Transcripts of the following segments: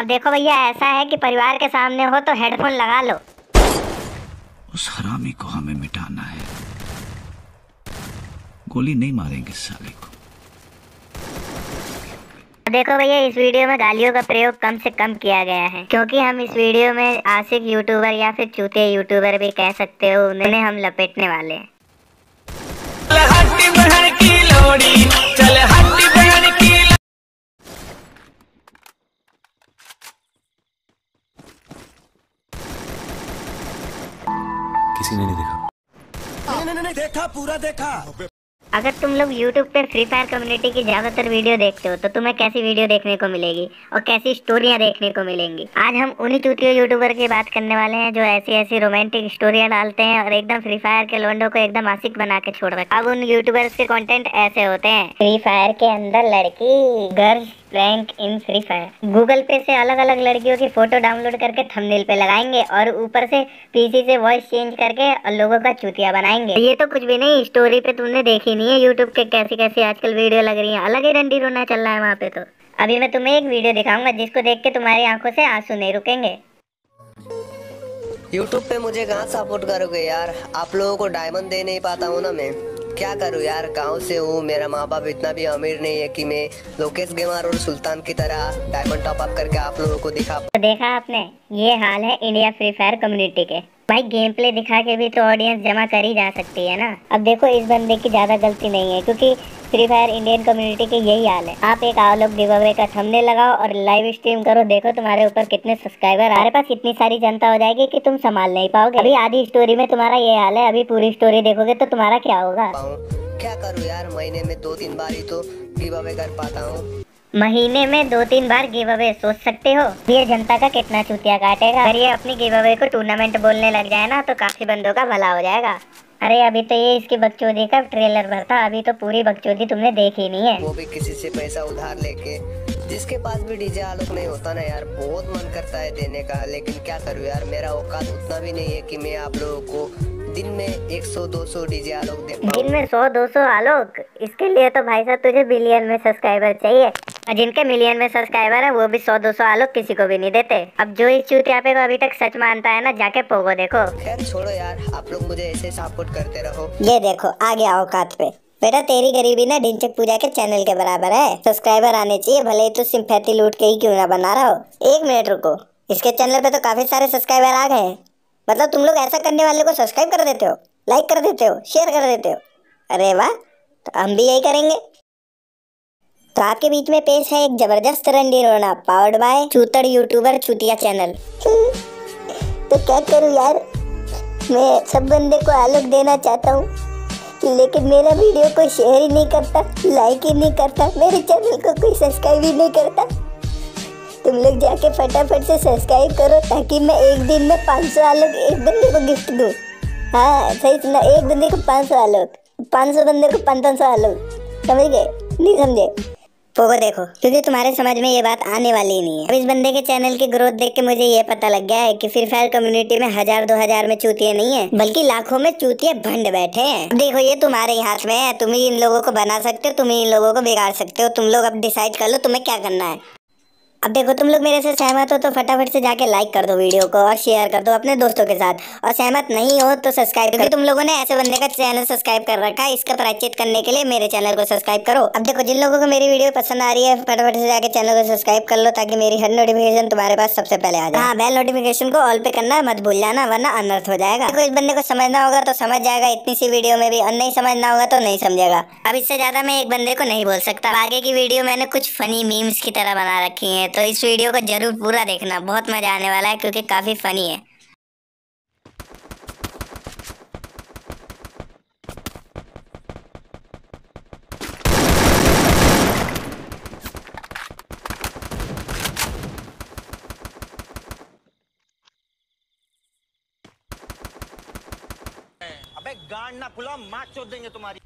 देखो भैया, ऐसा है कि परिवार के सामने हो तो हेडफोन लगा लो। उस हरामी को हमें मिटाना है। गोली नहीं मारेंगे साले को। देखो भैया, इस वीडियो में गालियों का प्रयोग कम से कम किया गया है, क्योंकि हम इस वीडियो में आशिक यूट्यूबर या फिर चूतिया यूट्यूबर भी कह सकते हो, उन्हें हम लपेटने वाले हैं। किसी ने नहीं देखा। नहीं देखा, पूरा देखा। अगर तुम लोग YouTube पे फ्री फायर कम्युनिटी की ज्यादातर वीडियो देखते हो तो तुम्हें कैसी वीडियो देखने को मिलेगी और कैसी स्टोरियां देखने को मिलेंगी। आज हम उन्हीं चूतिया यूट्यूबर की बात करने वाले हैं जो ऐसी ऐसी रोमांटिक स्टोरियां डालते हैं और एकदम फ्री फायर के लोंडो को एकदम आशिक बना के छोड़ रखा है। अब उन यूट्यूबर्स के कंटेंट ऐसे होते हैं: फ्री फायर के अंदर लड़की, girls rank in free fire. Google Pay से अलग अलग लड़कियों की फोटो डाउनलोड करके थंबनेल पे लगाएंगे और ऊपर से पीसी से वॉइस चेंज करके और लोगों का चूतिया बनाएंगे। ये तो कुछ भी नहीं, स्टोरी पे तुमने देखी नहीं है यूट्यूब के कैसी कैसी आजकल वीडियो लग रही है। अलग ही डंडी रोना चल रहा है वहाँ पे। तो अभी मैं तुम्हें एक वीडियो दिखाऊंगा जिसको देख के तुम्हारी आंखों से आंसू नहीं रुकेंगे। यूट्यूब पे मुझे कहाँ सपोर्ट करोगे यार? आप लोगों को डायमंड दे नहीं पाता हूँ ना मैं। क्या करूँ यार, गांव से हूँ, मेरा माँ बाप इतना भी अमीर नहीं है कि मैं लोकेश गेमर और सुल्तान की तरह डायमंड टॉप अप करके आप लोगों को दिखा। तो देखा आपने, ये हाल है इंडिया फ्री फायर कम्युनिटी के। भाई गेम प्ले दिखा के भी तो ऑडियंस जमा कर ही जा सकती है ना। अब देखो, इस बंदे की ज्यादा गलती नहीं है, क्योंकि फ्री फायर इंडियन कम्युनिटी के यही हाल है। आप एक आओ लोग गिव अवे का थंबनेल लगाओ और लाइव स्ट्रीम करो, देखो तुम्हारे ऊपर कितने सब्सक्राइबर। हमारे पास इतनी सारी जनता हो जाएगी कि तुम संभाल नहीं पाओगे। अभी आधी स्टोरी में तुम्हारा ये हाल है, अभी पूरी स्टोरी देखोगे तो तुम्हारा क्या होगा। क्या करूँ यार, महीने में 2-3 बार ही तो गिव अवे कर पाता हूँ। महीने में 2-3 बार गिव अवे, सोच सकते हो ये जनता का कितना चूतिया काटेगा। अगर ये अपनी गिव अवे को टूर्नामेंट बोलने लग जाए ना तो काफी बंदों का भला हो जाएगा। अरे अभी तो ये इसकी बकचोदी का ट्रेलर भर था, अभी तो पूरी बकचोदी तुमने देखी नहीं है। वो भी किसी से पैसा उधार लेके। जिसके पास भी डीजे आलोक नहीं होता ना यार, बहुत मन करता है देने का, लेकिन क्या करूँ यार, मेरा औकात उतना भी नहीं है कि मैं आप लोगों को दिन में 100-200 डीजे आलोक दे पाऊँ। दिन में 100-200 आलोक? इसके लिए तो भाई साहब तुझे बिलियन में सब्सक्राइबर चाहिए, और जिनके मिलियन में सब्सक्राइबर है वो भी 100-200 आलोक किसी को भी नहीं देते। अब जो इस चूतियापे को अभी तक सच मानता है ना, जाके पोगो देखो। खैर छोड़ो यार, आप लोग मुझे ऐसे सपोर्ट करते रहो। ये देखो आ गया औकात पे। बेटा तेरी गरीबी ना ढिंचक पूजा के चैनल के बराबर है। सब्सक्राइबर आने चाहिए, भले ही तू सिंपैथी लूट के ही क्यों ना बना रहा हो। 1 मिनट रुको, इसके चैनल पे तो काफी सारे सब्सक्राइबर आ गए हैं। मतलब तुम लोग ऐसा करने वाले को सब्सक्राइब कर देते हो, लाइक कर देते हो, शेयर कर देते हो। अरे वाह, तो हम भी यही करेंगे। तो आपके बीच में पेश है एक जबरदस्त रंडी रोना, पावर्ड बाय चूतड़ यूट्यूबर चूतिया चैनल। तो क्या करूं यार, मैं सब बंदे को आलोक देना चाहता हूँ, लेकिन मेरा वीडियो कोई शेयर ही नहीं करता, लाइक ही नहीं करता, मेरे चैनल को कोई सब्सक्राइब ही नहीं करता। तुम लोग जाके फटाफट से सब्सक्राइब करो ताकि मैं एक दिन में 500 आलोक एक बंदे को गिफ्ट दूँ। हाँ सही सुना, एक बंदे को 500 आलोक, 500 बंदे को 500 आलोक। समझ गए? नहीं समझे? पोगो देखो, क्योंकि तुम्हारे समझ में ये बात आने वाली ही नहीं है। अब इस बंदे के चैनल की ग्रोथ देख के मुझे ये पता लग गया है कि फ्री फायर कम्युनिटी में 1000-2000 में चूतिया नहीं है, बल्कि लाखों में चूतिया भंड बैठे हैं। अब देखो, ये तुम्हारे ही हाथ में है, तुम ही इन लोगों को बना सकते हो, तुम ही इन लोगों को बिगाड़ सकते हो। तुम लोग अब डिसाइड कर लो तुम्हें क्या करना है। अब देखो, तुम लोग मेरे से सहमत हो तो फटाफट से जाके लाइक कर दो वीडियो को और शेयर कर दो अपने दोस्तों के साथ, और सहमत नहीं हो तो सब्सक्राइब, क्योंकि तुम लोगों ने ऐसे बंदे का चैनल सब्सक्राइब कर रखा है। इसका प्रायश्चित करने के लिए मेरे चैनल को सब्सक्राइब करो। अब देखो, जिन लोगों को मेरी वीडियो पसंद आ रही है फटाफट से जाके चैनल को सब्सक्राइब कर लो ताकि मेरी हर नोटिफिकेशन तुम्हारे पास सबसे पहले आ जाए। हाँ, बेल नोटिफिकेशन को ऑल पे करना मत भूल जाना, वरना अनर्थ हो जाएगा। देखो, इस बंदे को समझना होगा तो समझ जाएगा इतनी सी वीडियो में भी, और नहीं समझना होगा तो नहीं समझेगा। अब इससे ज्यादा मैं एक बंदे को नहीं बोल सकता। आगे की वीडियो मैंने कुछ फनी मीम्स की तरह बना रखी है, तो इस वीडियो को जरूर पूरा देखना, बहुत मजा आने वाला है क्योंकि काफी फनी है। अबे गांड ना फुलाओ, मार चोद देंगे तुम्हारी।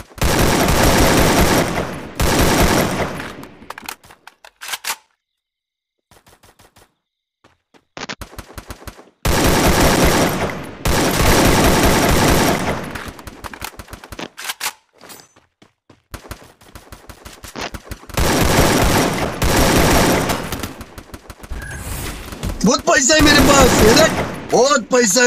बहुत पैसा है मेरे पास, बहुत पैसा है।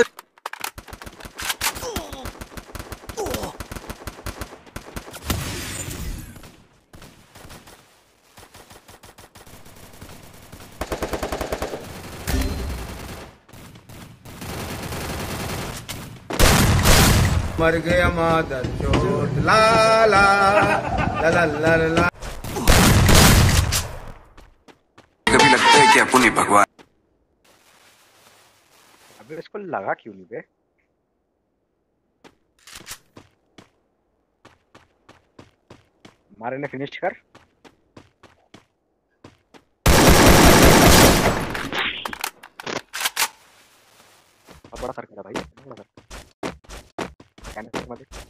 मर गया मादर चोट ला ला ला ला ला ला। कभी लगता है कि अपन ही भगवान। अबे इसको लगा क्यों नहीं बे? हमारे ने फिनिश कर। बहुत बड़ा सर्कल है भाई, बहुत बड़ा सर्कल। कैनेस्टर में देख।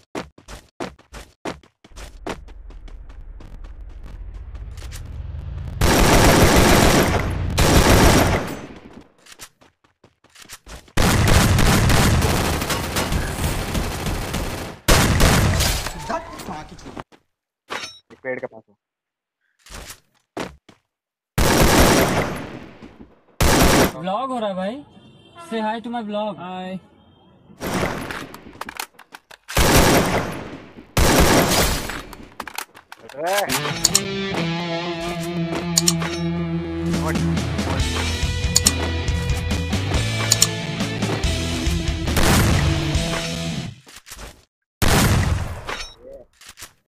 एक पेड़ के पास हो। ब्लॉग हो रहा है भाई। से hi to my blog. Hi. What?